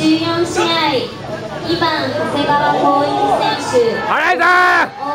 14試合2番長谷川浩一選手。